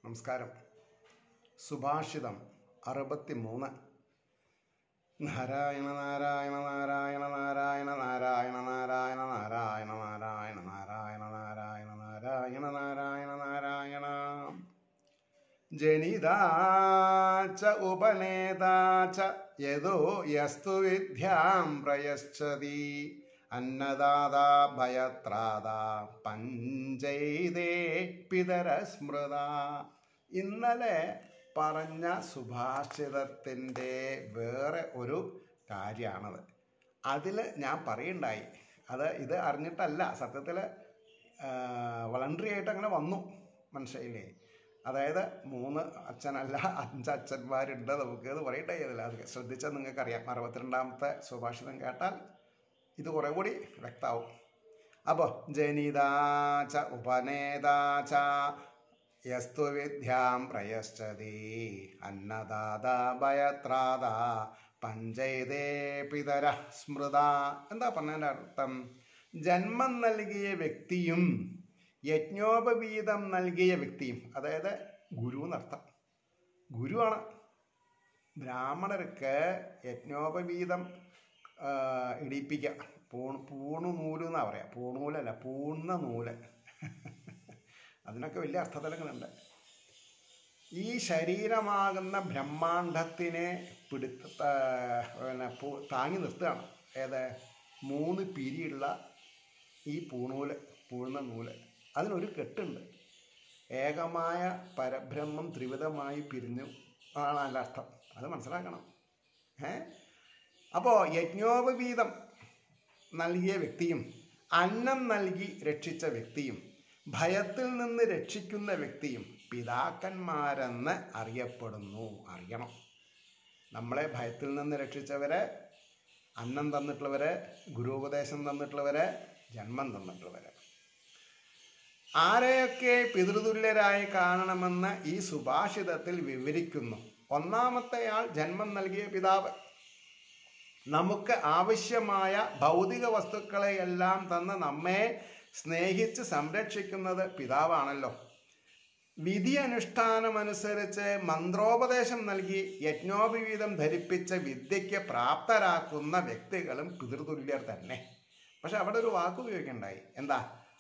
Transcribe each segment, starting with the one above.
നമസ്കാരം. സുഭാഷിതം 63. നാരായണ നാരായണ നാരായണ നാരായണ നാരായണ നാരായണ നാരായണ നാരായണ നാരായണ നാരായണ നാരായണ നാരായണ നാരായണ. ജനിതാച ഉപനേതാച യദോ യസ്തു വിദ്യാം പ്രയച്ഛതി അന്നദാതാ ഭയത്രാതാ പഞ്ചൈതേ പിതരസ്മൃത. ഇന്നലെ പറഞ്ഞ സുഭാഷിതത്തിൻ്റെ വേറെ ഒരു കാര്യമാണത്. അതിൽ ഞാൻ പറയുണ്ടായി, ഇത് അറിഞ്ഞിട്ടല്ല, സത്യത്തിൽ വളണ്ടറി ആയിട്ട് അങ്ങനെ വന്നു മനസ്സിലായില്ലേ. അതായത് 3 അച്ഛനല്ല 5 അച്ഛന്മാരുണ്ട്. നമുക്ക് അത് പറയണ്ടായതില്ല. അത് ശ്രദ്ധിച്ചാൽ നിങ്ങൾക്കറിയാം. 62ാമത്തെ സുഭാഷിതം കേട്ടാൽ ഇത് കുറേ കൂടി വ്യക്തമാവും. അപ്പോൾ ജനിതാച ഉപനേതാച യസ്തു വിദ്യാം പ്രയച്ഛതി അന്നദാതാ ഭയത്രാതാ പഞ്ചൈതേ പിതര സ്മൃത. എന്താ പറഞ്ഞതിൻ്റെ അർത്ഥം? ജന്മം നൽകിയ വ്യക്തിയും യജ്ഞോപവീതം നൽകിയ വ്യക്തിയും, അതായത് ഗുരു എന്നർത്ഥം. ഗുരുവാണ്. ബ്രാഹ്മണർക്ക് യജ്ഞോപവീതം ഇടിപ്പിക്കുക. പൂണു നൂല് എന്നാണ് പറയാം. പൂണൂലല്ല, പൂർണ്ണ നൂല്. അതിനൊക്കെ വലിയ അർത്ഥതലങ്ങളുണ്ട്. ഈ ശരീരമാകുന്ന ബ്രഹ്മാണ്ഡത്തിനെ താങ്ങി നിർത്തുകയാണ്. 3 പിരിയുള്ള ഈ പൂർണ്ണ നൂല്. അതിനൊരു കെട്ടുണ്ട്. ഏകമായ പരബ്രഹ്മം ത്രിവിധമായി പിരിഞ്ഞു ആണ് അതിൻ്റെ അർത്ഥം. അത് മനസ്സിലാക്കണം. അപ്പോൾ യജ്ഞോപവീതം നൽകിയ വ്യക്തിയും അന്നം നൽകി രക്ഷിച്ച വ്യക്തിയും ഭയത്തിൽ നിന്ന് രക്ഷിക്കുന്ന വ്യക്തിയും പിതാക്കന്മാരെന്ന് അറിയപ്പെടുന്നു. അറിയണം. നമ്മളെ ഭയത്തിൽ നിന്ന് രക്ഷിച്ചവരെ, അന്നം തന്നിട്ടുള്ളവരെ, ഗുരുപദേശം തന്നിട്ടുള്ളവരെ, ജന്മം തന്നിട്ടുള്ളവരെ, ആരെയൊക്കെ പിതൃതുല്യരായി കാണണമെന്ന് ഈ സുഭാഷിതത്തിൽ വിവരിക്കുന്നു. ഒന്നാമത്തെയാൾ ജന്മം നൽകിയ പിതാവ്. നമുക്ക് ആവശ്യമായ ഭൗതിക വസ്തുക്കളെയെല്ലാം തന്ന് നമ്മെ സ്നേഹിച്ച് സംരക്ഷിക്കുന്നത് പിതാവാണല്ലോ. വിധി അനുഷ്ഠാനമനുസരിച്ച് മന്ത്രോപദേശം നൽകി യജ്ഞോപവീതം ധരിപ്പിച്ച വിദ്യയ്ക്ക് പ്രാപ്തരാക്കുന്ന വ്യക്തികളും പിതൃതുല്യർ തന്നെ. പക്ഷെ അവിടെ ഒരു വാക്ക് ഉപയോഗിക്കണ്ടായി. എന്താ?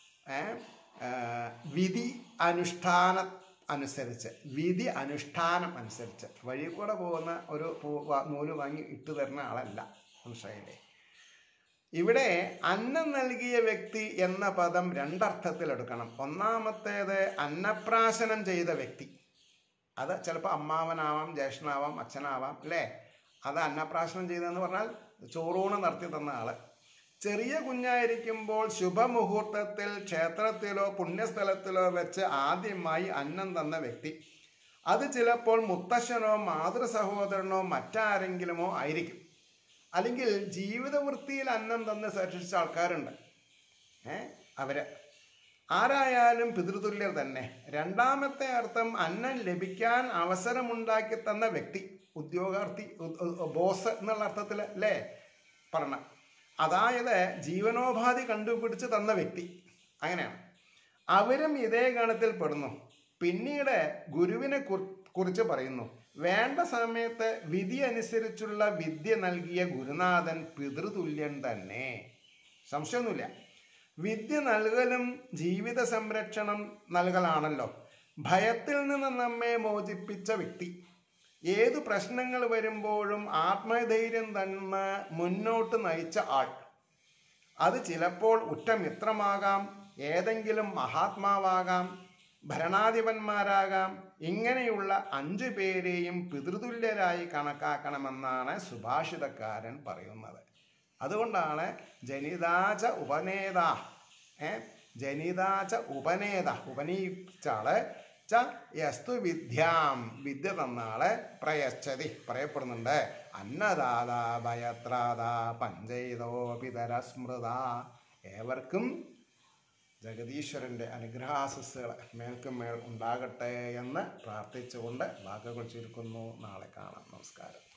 വിധി അനുഷ്ഠാനം അനുസരിച്ച്. വിധി അനുഷ്ഠാനം അനുസരിച്ച്. വഴി കൂടെ പോകുന്ന ഒരു നൂല് വാങ്ങി ഇട്ടു തരുന്ന ആളല്ല. മനസ്സിലായില്ലേ? ഇവിടെ അന്നം നൽകിയ വ്യക്തി എന്ന പദം 2 അർത്ഥത്തിലെടുക്കണം. ഒന്നാമത്തേത് അന്നപ്രാശനം ചെയ്ത വ്യക്തി. അത് ചിലപ്പോൾ അമ്മാവനാവാം, ജ്യേഷ്ഠനാവാം, അച്ഛനാവാം, അല്ലേ? അത് അന്നപ്രാശനം ചെയ്തതെന്ന് പറഞ്ഞാൽ ചോറൂണ് നടത്തി തന്ന ആള്. ചെറിയ കുഞ്ഞായിരിക്കുമ്പോൾ ശുഭമുഹൂർത്തത്തിൽ ക്ഷേത്രത്തിലോ പുണ്യസ്ഥലത്തിലോ വെച്ച് ആദ്യമായി അന്നം തന്ന വ്യക്തി. അത് ചിലപ്പോൾ മുത്തശ്ശനോ മാതൃ സഹോദരനോ മറ്റാരെങ്കിലുമോ ആയിരിക്കും. അല്ലെങ്കിൽ ജീവിതവൃത്തിയിൽ അന്നം തന്ന് രക്ഷിച്ച ആൾക്കാരുണ്ട്. അവര് ആരായാലും പിതൃതുല്യർ തന്നെ. രണ്ടാമത്തെ അർത്ഥം അന്നം ലഭിക്കാൻ അവസരമുണ്ടാക്കി തന്ന വ്യക്തി. ഉദ്യോഗാർത്ഥി, ബോസ് എന്നുള്ള അർത്ഥത്തിൽ അല്ലേ പറഞ്ഞ. അതായത് ജീവനോപാധി കണ്ടുപിടിച്ച് തന്ന വ്യക്തി. അങ്ങനെയാണ്. അവരും ഇതേ ഗണത്തിൽ പെടുന്നു. പിന്നീട് ഗുരുവിനെ കുറിച്ച് പറയുന്നു. വേണ്ട സമയത്ത് വിധി അനുസരിച്ചുള്ള വിദ്യ നൽകിയ ഗുരുനാഥൻ പിതൃതുല്യൻ തന്നെ. സംശയമൊന്നുമില്ല. വിദ്യ നൽകലും ജീവിത സംരക്ഷണം നൽകലാണല്ലോ. ഭയത്തിൽ നിന്ന് നമ്മെ മോചിപ്പിച്ച വ്യക്തി. ഏതു പ്രശ്നങ്ങൾ വരുമ്പോഴും ആത്മധൈര്യം തന്ന് മുന്നോട്ട് നയിച്ച ആൾ. അത് ചിലപ്പോൾ ഉറ്റമിത്രമാകാം, ഏതെങ്കിലും മഹാത്മാവാകാം, ഭരണാധിപന്മാരാകാം. ഇങ്ങനെയുള്ള 5 പേരെയും പിതൃതുല്യരായി കണക്കാക്കണമെന്നാണ് സുഭാഷിതക്കാരൻ പറയുന്നത്. അതുകൊണ്ടാണ് ജനിതാച ഉപനേതാ, ജനിതാച ഉപനേത, ഉപനയിച്ചാള് ച യസ്തു വിദ്യാം, വിദ്യ തന്നാളെ പ്രയച്ഛതി, പറയപ്പെടുന്നുണ്ട്. അന്നദാതാ ഭയത്രാതാ പഞ്ചൈതോ പിതര സ്മൃത. ഏവർക്കും ജഗദീശ്വരൻ്റെ അനുഗ്രഹാശസ്സുകൾ മേൽക്കും മേൽ ഉണ്ടാകട്ടെ എന്ന് പ്രാർത്ഥിച്ചുകൊണ്ട് വാക്കുകൾ ചുരുക്കുന്നു. നാളെ കാണാം. നമസ്കാരം.